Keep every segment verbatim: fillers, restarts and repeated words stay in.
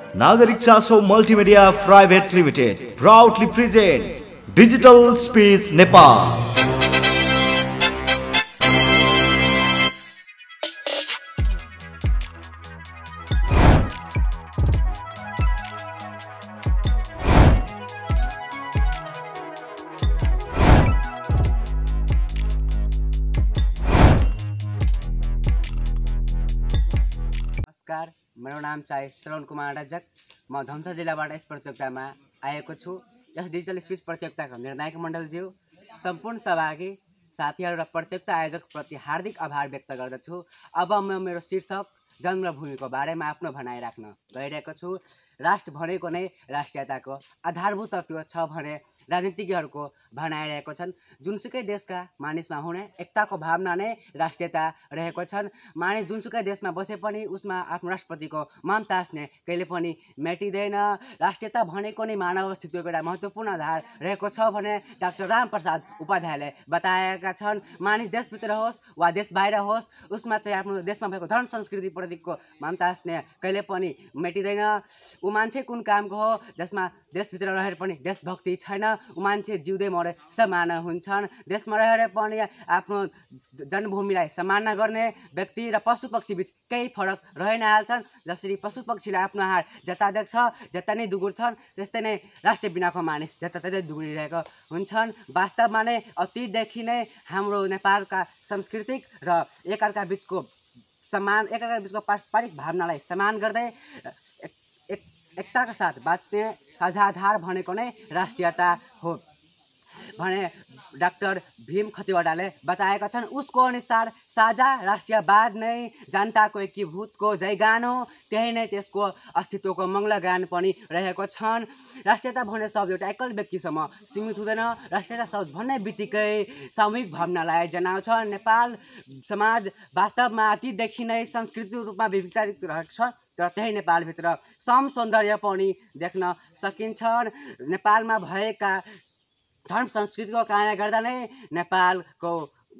Nagarik Chaso Multimedia Private Limited proudly presents Digital Speech Nepal. नमस्कार, मेरो नाम चाहिँ श्रवण कुमार राजक। म धम्सा जिल्लाबाट यस प्रतियोगितामा आएको छु। यस डिजिटल स्पिच प्रतियोगिताको निर्णायक मण्डलज्यू, सम्पूर्ण सहभागी साथीहरू र प्रतियोगिता आयोजकप्रति हार्दिक आभार व्यक्त गर्दछु। अब म मेरो शीर्षक जन्म र भूमिको बारेमा आफ्नो भनाइ राख्न गइरहेको छु। राष्ट्र भनेको नै राष्ट्रियताको आधारभूत तत्त्व छ भने राजनीतिज्ञहरूको भनाइरहेको छन्। जुनसुकै देशका मानिसमा हुने एकताको भावना नै राष्ट्रियता रहेको छन्। मानिस जुनसुकै देशमा बसे पनि उसमा आफ्नो राष्ट्रपतिको ममता स्नेह कहिले पनि मेटिँदैन। राष्ट्रियता भनेको नै मानव अस्तित्वको एउटा महत्त्वपूर्ण आधार रहेको छ भने डाक्टर रामप्रसाद उपाध्यायले बताएका छन्। मानिस देशभित्र होस् वा देश बाहिर होस्, उसमा चाहिँ आफ्नो देशमा भएको धर्म संस्कृतिप्रतिको ममता स्नेह कहिले पनि मेटिँदैन। ऊ मान्छे कुन कामको हो जसमा देशभित्र रहेर पनि देशभक्ति छैन, ऊ मान्छे जिउँदै मरे समान हुन्छन्। देशमा रहेर पनि आफ्नो जन्मभूमिलाई सम्मान गर्ने व्यक्ति र पशु पक्षी बीच केही फरक रहेन हाल्छन्। जसरी पशु पक्षीले आफ्नो आहार जता देख्छ जता नै दुगुर्छन्, त्यस्तै नै राष्ट्र बिनाको मानिस जताततै दुगुरिरहेको हुन्छन्। वास्तवमा नै अतीतदेखि नै हाम्रो नेपालका सांस्कृतिक र एकअर्का बिचको सम्मान एकअर्का बिचको पारस्परिक भावनालाई सम्मान गर्दै एक एकताका साथ बाँच्ने साझा आधार भनेको नै राष्ट्रियता हो भने डाक्टर भीम खतिवडाले बताएका छन्। उसको अनुसार साझा राष्ट्रियवाद नै जनताको एकीभूतको जयगान हो, त्यही नै त्यसको अस्तित्वको मङ्गलगान पनि रहेको छन्। राष्ट्रियता भन्ने शब्द एउटा एकल व्यक्तिसम्म सीमित हुँदैन। राष्ट्रियता शब्द भन्ने बित्तिकै सामूहिक भावनालाई जनाउँछ। नेपाल समाज वास्तवमा अतीतदेखि नै सांस्कृतिक रूपमा विविधतायुक्त रहेको छ, तर त्यही नेपालभित्र सम सौन्दर्य पनि देख्न सकिन्छ। नेपालमा भएका धर्म संस्कृतिको कारणले गर्दा नै नेपालको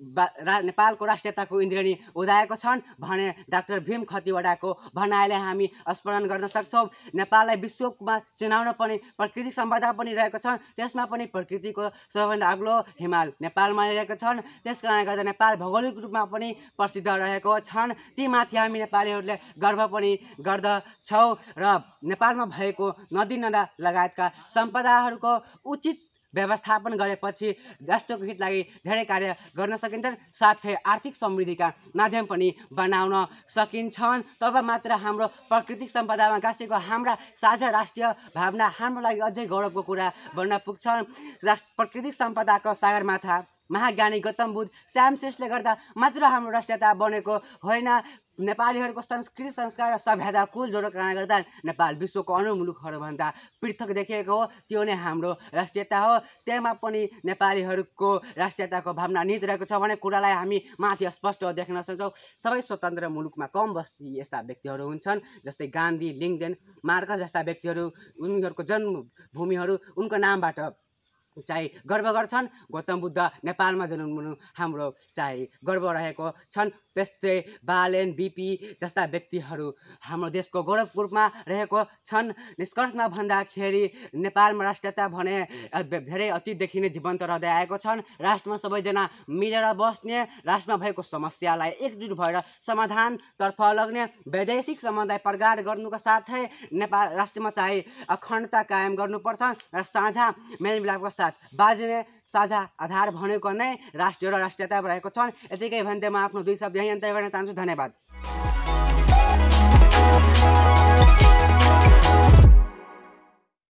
रा नेपालको राष्ट्रियताको इन्द्रेणी उदाएको छन् भने डाक्टर भीम खतिवडाको भनाइले हामी स्मरण गर्न सक्छौँ। नेपाललाई विश्वमा चिनाउन पनि प्राकृतिक सम्पदा पनि रहेको छ, त्यसमा पनि प्रकृतिको सबैभन्दा अग्लो हिमाल नेपालमा रहेको छन्। त्यस कारणले गर्दा नेपाल भौगोलिक रूपमा पनि प्रसिद्ध रहेको छन्। तीमाथि हामी नेपालीहरूले गर्व पनि गर्दछौँ र नेपालमा भएको नदी नदा लगायतका सम्पदाहरूको उचित व्यवस्थापन गरेपछि राष्ट्रको हितलाई धेरै कार्य गर्न सकिन्छन्, साथै आर्थिक समृद्धिका माध्यम पनि बनाउन सकिन्छन्। तब मात्र हाम्रो प्राकृतिक सम्पदामा गाँसेको हाम्रा साझा राष्ट्रिय भावना हाम्रो लागि अझै गौरवको कुरा बन्न पुग्छन्। राष्ट्र प्राकृतिक सम्पदाको सागरमाथा महाज्ञानी गौतम बुद्ध श्यामशेषले गर्दा मात्र हाम्रो राष्ट्रियता बनेको होइन। नेपालीहरूको संस्कृति संस्कार र सभ्यता कुल जोडको कारणले गर्दा नेपाल विश्वको अन्य मुलुकहरूभन्दा पृथक देखिएको हो। त्यो नै हाम्रो राष्ट्रियता हो। त्यसमा पनि नेपालीहरूको राष्ट्रियताको भावना निहित रहेको छ भने कुरालाई हामी माथि स्पष्ट देख्न सक्छौँ। सबै स्वतन्त्र मुलुकमा कम बस्ती यस्ता व्यक्तिहरू हुन्छन्, जस्तै गान्धी, लिङ्कन, मार्कस जस्ता व्यक्तिहरू उनीहरूको जन्मभूमिहरू उनको नामबाट चाहिँ गर्व गर्छन्। गौतम बुद्ध नेपालमा जन्मनु हाम्रो चाहिँ गर्व रहेको छन्। त्यस्तै बालेन, बिपी जस्ता व्यक्तिहरू हाम्रो देशको गौरवको रूपमा रहेको छन्। निष्कर्षमा भन्दाखेरि नेपालमा राष्ट्रियता भने धेरै अतीतदेखि नै जीवन्त रहँदै आएको छन्। राष्ट्रमा सबैजना मिलेर बस्ने, राष्ट्रमा भएको समस्यालाई एकजुट भएर समाधानतर्फ लग्ने, वैदेशिक सम्बन्धलाई प्रगाढ गर्नुको साथै नेपाल राष्ट्रमा चाहिँ अखण्डता कायम गर्नुपर्छ र साझा मेलमिलापको साथ बाँच्ने साझा आधार भनेको नै राष्ट्रिय र राष्ट्रियता रहेको छन्। यतिकै भन्दै म आफ्नो दुई शब्द यहीँ अन्त्य गर्न चाहन्छु। धन्यवाद।